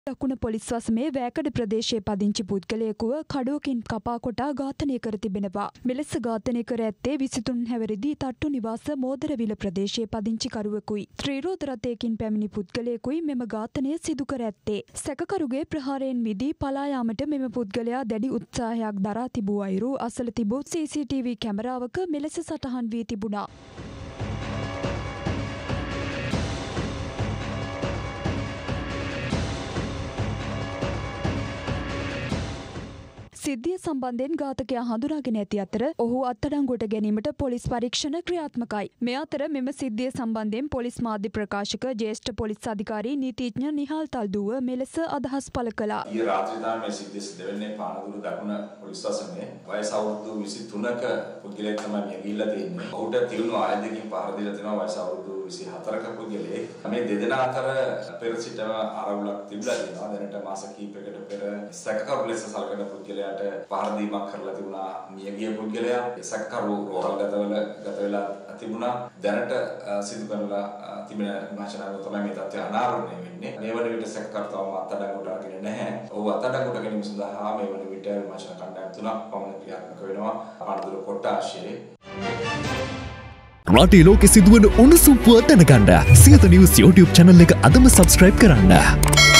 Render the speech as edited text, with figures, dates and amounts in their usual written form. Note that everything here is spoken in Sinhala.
දකුණ පොලිස් වසමේ වැකඩ ප්‍රදේශයේ පදිංචි පුද්ගලයෙකුව කඩුවකින් කපා කොටා ඝාතනය කර තිබෙනවා. මෙලෙස ඝාතනය කර ඇත්තේ 23 හැවිරිදි තට්ටු නිවාස මෝදරවිල ප්‍රදේශයේ පදිංචිකරුවෙකුයි. ත්‍රිරෝද රථයකින් පැමිණි පුද්ගලයෙකුයි මෙම ඝාතනය සිදු කර ඇත්තේ. සැකකරුගේ ප්‍රහාරයෙන් මිදී පලා යාමට මෙම පුද්ගලයා දැඩි උත්සාහයක් දරා තිබූ අයුරු අසල තිබූ CCTV කැමරාවක මෙලෙස සටහන් වී තිබුණා. සිද්ධිය සම්බන්ධයෙන් ඝාතකයා හඳුනාගෙන ඇති අතර ඔහු අත්අඩංගුවට ගැනීමට පොලිස් පරීක්ෂණ ක්‍රියාත්මකයි. මේ අතර මෙම සිද්ධිය සම්බන්ධයෙන් පොලිස් මාධ්‍ය ප්‍රකාශක ජ්‍යෙෂ්ඨ පොලිස් අධිකාරී නීතිඥ නිහාල් තල්දුව මෙලෙස අදහස් පළ කළා. ඊයේ රාත්‍රියේ තමයි මේ සිද්ධිය සිදු වෙන්නේ පානදුර දකුණ පොලිස් ස්ටේෂනේ. වයස අවුරුදු 23ක පුද්ගලයෙක් තමයි මේ ගිහිල්ලා තියෙන්නේ. ඔහුට තියුණු ආයුධකින් පහර දීලා තියෙනවා වයස අවුරුදු 24ක පුද්ගලයෙක්. මේ දෙදෙනා අතර පෙර සිටම ආරවුලක් තිබිලා තියෙනවා. දැනට මාස කිහිපයකට පෙර සැකකරු ලෙස සලකන පුද්ගලයා පහර දීමක් කරලා තිබුණා මියගිය පුද්ගලයා සැකකරු රෝහල් ගත වෙලා තිබුණා. දැනට සිදු කරලා තිබෙන විමර්ශනාව තමයි මේ තත්ත්වය අනාවරණය වෙන්නේ. මේ වන විට සැකකරු තවම අත්අඩංගුවට අරගෙන නැහැ. ඔහු අත්අඩංගුවට ගැනීම සඳහා මේ වන විට විමර්ශන කණ්ඩායම් තුනක් පමණ ක්‍රියාත්මක වෙනවා. පානදුර කොට්ටාශයේ රටේ ලෝකෙ සිදුවන උණුසුම් පුවත් දැනගන්න සියත නිවුස් YouTube channel එක අදම subscribe කරන්න.